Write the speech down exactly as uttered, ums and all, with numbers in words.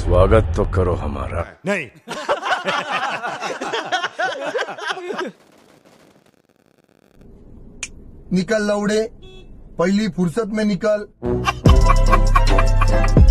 स्वागत तो करो हमारा। नहीं। निकल लौड़े, पहली फुर्सत में निकल।